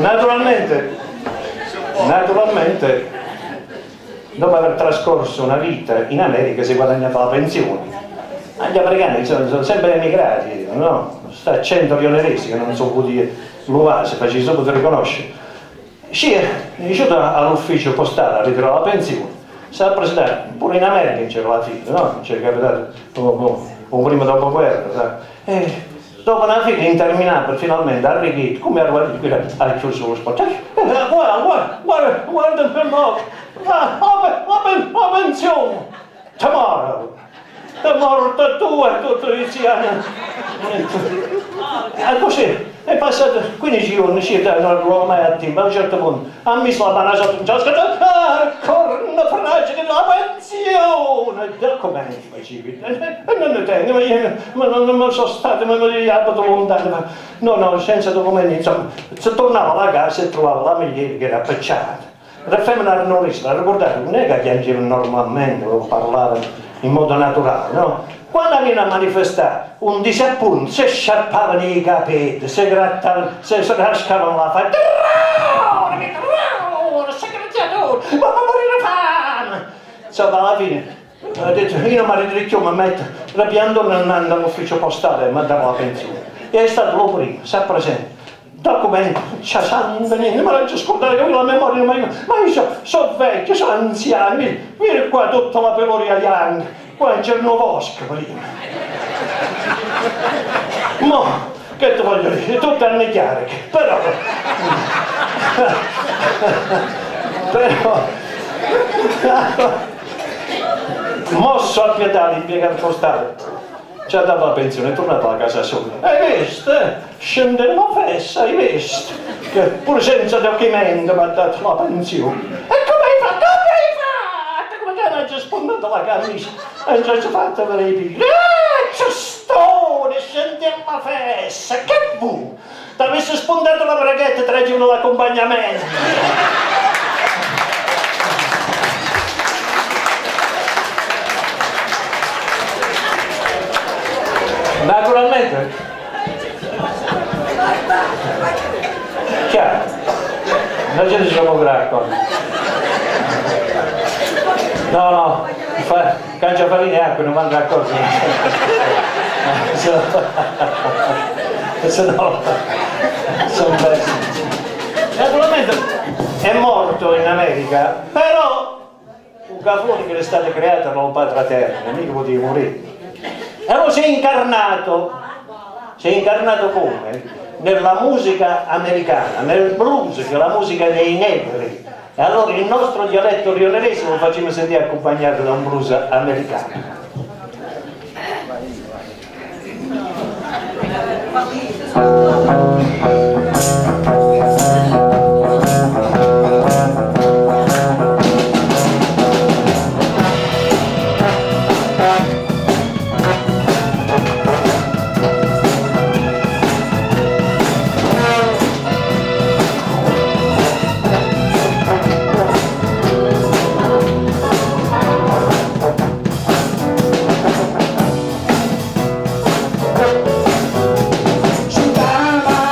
Naturalmente, dopo aver trascorso una vita in America si è guadagnata la pensione. Gli americani sono sempre emigrati, no? Sta 100 pioneresi che non sono potuti l'UA, se facessi potuto riconoscere. Ci è riuscito all'ufficio postale a ritirare la pensione. Si è presentato pure in America, c'era la fila, no? C'è capitato un primo dopoguerra, e dopo una fila interminabile finalmente ha arricchito, come ha chiuso lo sport. Guarda per noi, la pensione, tomorrow tu e tutti gli anni. E così è passato 15 giorni, non l'ho mai attivo, a un certo punto ha messo la mano sotto un ciasco, corna fragile la pensione, come facevi? Non ne tengo, ma non sono stato, ma mi abito lontano, no, senza documenti, insomma, se tornava alla casa e trovava la moglie che era appicciata. La femmina arnorista, ricordate, non è che piangeva normalmente o parlava in modo naturale, no? Quando viene a manifestare un disappunto, si sciarpavano i capelli, si grattavano, si rascavano la faccia, segreziatore, ma morire fame! Insomma, alla fine, ha detto, io non mi ridicchio, mi metto, rapiando andando all'ufficio postale e mi davo la pensione. E è stato lo primo, sa presente. Documento, c'è sangue, niente, ma non ci scordate che la memoria, ma io sono vecchio, sono anziano, vieni qua tutta la peloria young, qua in Cernovosca prima. Mo, che ti voglio dire, tutte annecchiare, però mosso a piedale impiegato postale. Ci ha dato la pensione, è tornato a casa sola. Hai visto? Scende la festa, hai visto? Che pure senza documento mi ha dato la pensione. E come hai fatto? Come che non ci spuntato la camicia? E non ci hai fatto per i pigli. Cestone, scende la festa, che bu! Ti avessi spuntato la braghetta, tre uno l'accompagnamento. Naturalmente, chiaro, la gente si può gracco. No, cancia farina e acqua, non vanno d'accordo. Se no, sono persi. Naturalmente è morto in America, però un cafone che è stato creato da un padre terra, mica poteva morire. E allora si è incarnato come? Nella musica americana, nel blues, che è la musica dei negri. E allora il nostro dialetto rionerese lo facciamo sentire accompagnato da un blues americano. Giocava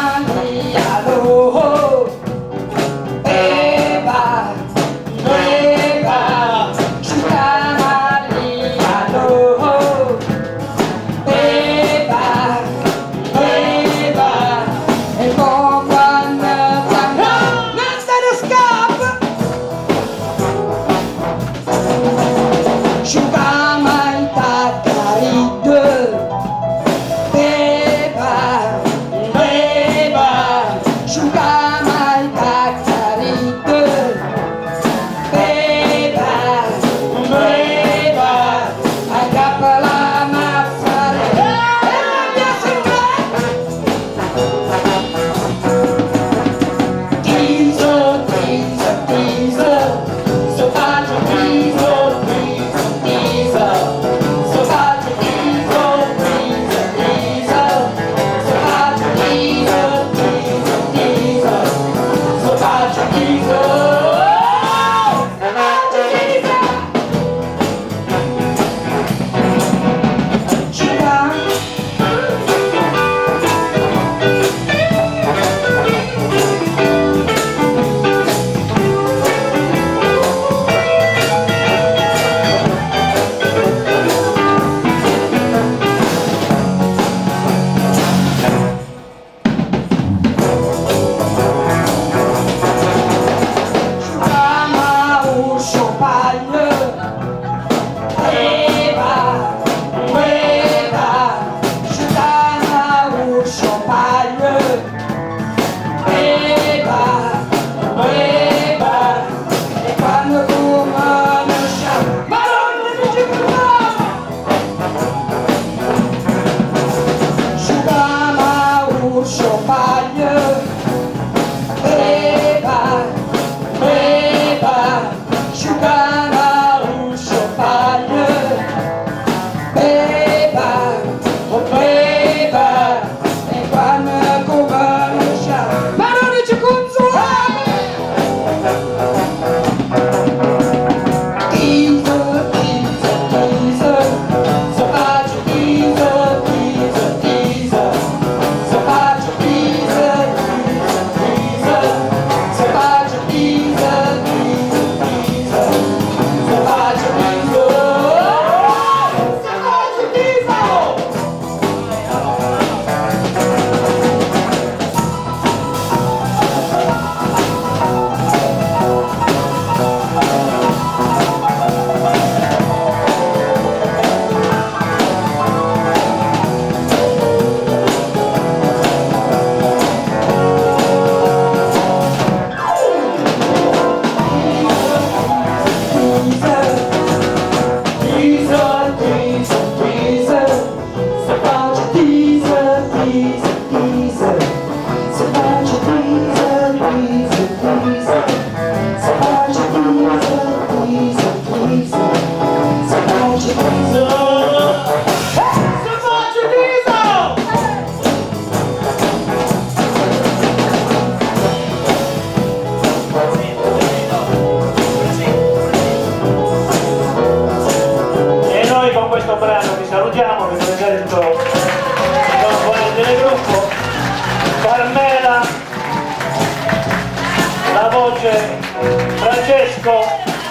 Francesco,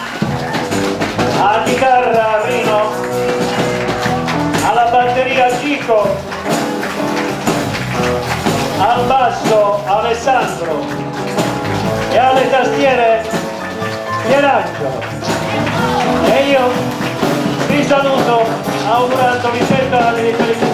alla chitarra Rino, alla batteria Chico, al basso Alessandro e alle tastiere Pierangelo. E io vi saluto augurando Vicenda di felicidà.